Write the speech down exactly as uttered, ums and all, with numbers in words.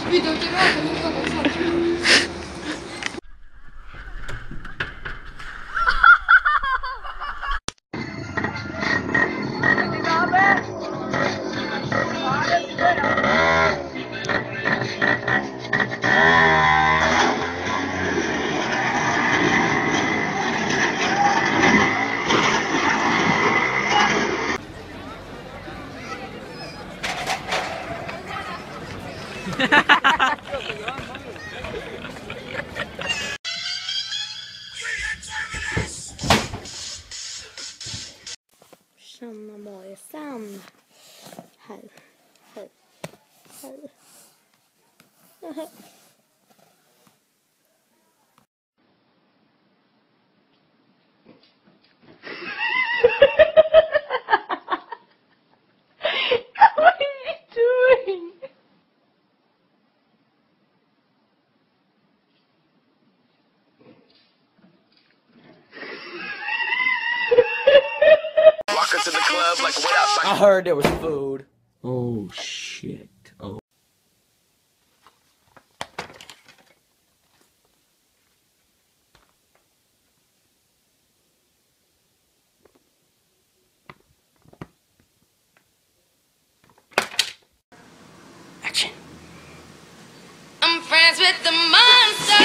videogiocato non so cosa. Känna majsen. Här. Här. Här. What are you doing? Walk into the club like, what up? I heard there was food. Oh shit. Oh. Action. I'm friends with the monster.